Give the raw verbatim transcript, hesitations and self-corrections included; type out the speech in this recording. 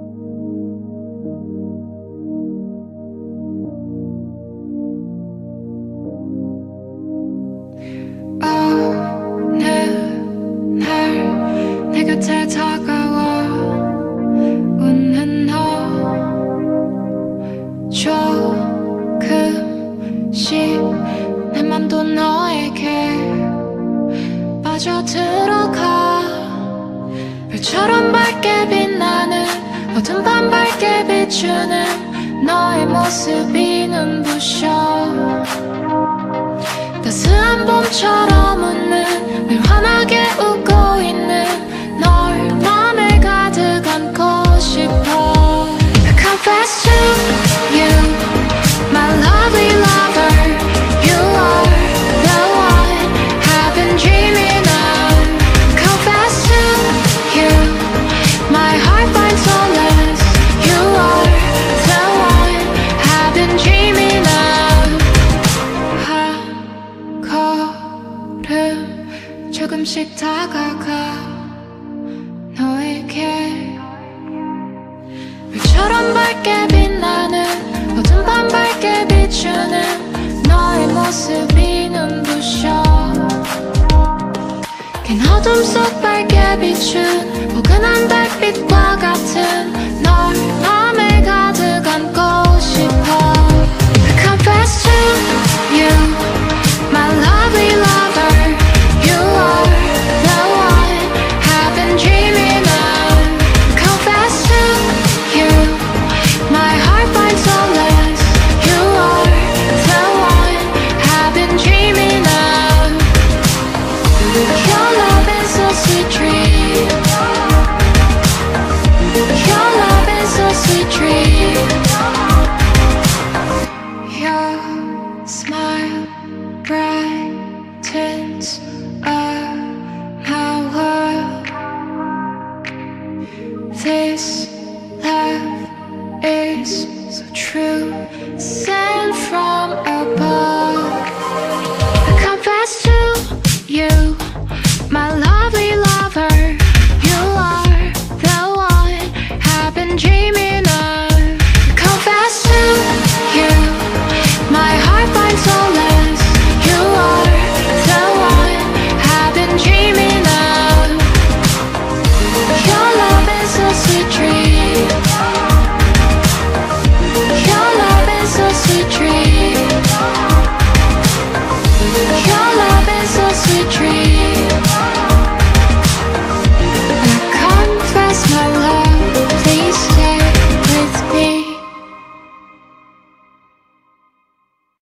곁에 다가와 웃는 너 조금씩 내 맘도 너에게 빠져들어가 별처럼 밝게 빛나는 어둠 밤 밝게 비추는 너의 모습이 눈부셔 따스한 봄처럼 웃는 늘 환하게 웃고 있는 널 맘에 가득 안고 싶어 I confess to you my lovely lover you are the one I've been dreaming of confess to you my heart finds solace you are the one I've been dreaming of 한 걸음 조금씩 다가가 너에게 별처럼 밝게 빛나는 어둠 밤 밝게 비추는 너의 모습이 눈부셔 긴 어둠 속 밝게 비춘 포근한 달빛과 같은 널 맘에 가득 안고 싶어 I confess to you my lovely lover you are the one I've been dreaming of confess to you my heart finds solace you are the one I've been dreaming of your love is so sweet dream your love is so sweet dream your smile brightens up my world this love is so true sent from